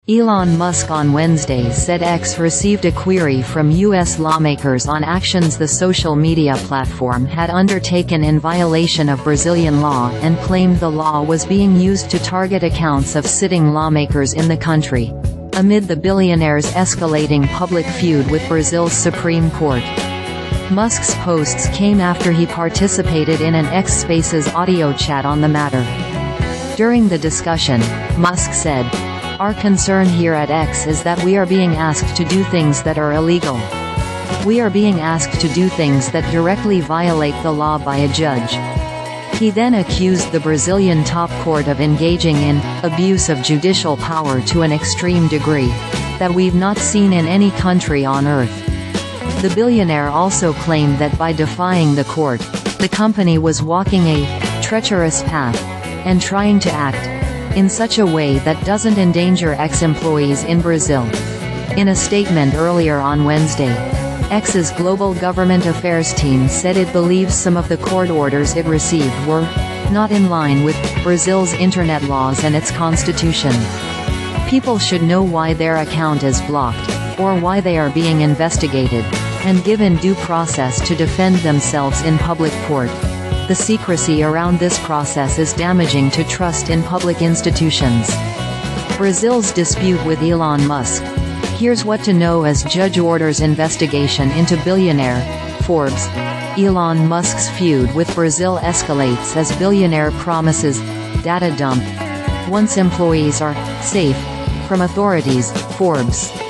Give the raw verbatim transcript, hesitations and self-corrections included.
Elon Musk on Wednesday said X received a query from U S lawmakers on actions the social media platform had undertaken in violation of Brazilian law and claimed the law was being used to target accounts of sitting lawmakers in the country, amid the billionaire's escalating public feud with Brazil's Supreme Court. Musk's posts came after he participated in an X Spaces audio chat on the matter. During the discussion, Musk said, "Our concern here at X is that we are being asked to do things that are illegal. We are being asked to do things that directly violate the law by a judge." He then accused the Brazilian top court of engaging in abuse of judicial power to an extreme degree that we've not seen in any country on earth. The billionaire also claimed that by defying the court, the company was walking a treacherous path and trying to act in such a way that doesn't endanger ex-employees in Brazil. In a statement earlier on Wednesday, X's global government affairs team said it believes some of the court orders it received were not in line with Brazil's internet laws and its constitution. People should know why their account is blocked, or why they are being investigated, and given due process to defend themselves in public court. The secrecy around this process is damaging to trust in public institutions. Brazil's dispute with Elon Musk. Here's what to know as judge orders investigation into billionaire, Forbes. Elon Musk's feud with Brazil escalates as billionaire promises data dump once employees are safe from authorities, Forbes.